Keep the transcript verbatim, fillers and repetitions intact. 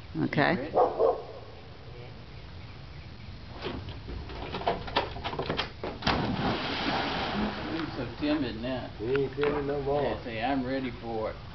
Okay. Ready? I'm so timid now. You ain't timid no more. Yeah, say I'm ready for it.